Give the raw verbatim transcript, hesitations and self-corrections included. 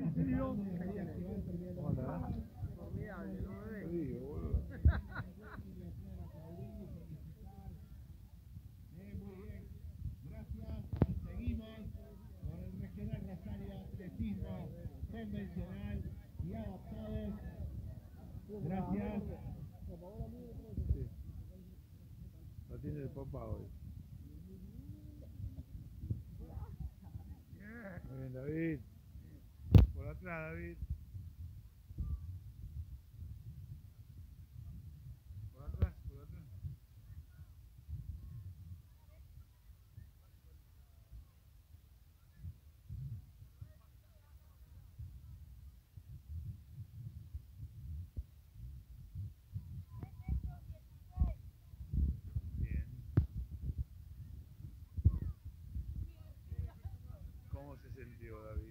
¿Cómo andás? Formidable, ¿no me ves? Sí, boludo. Bien, muy bien. Gracias. Seguimos con el Regional Rosario Atletismo Convencional y Adaptados. Gracias. Sí. Lo tiene el papá hoy. Muy bien, David. Por atrás, David. Por atrás, por atrás. Bien. ¿Cómo se sintió, David?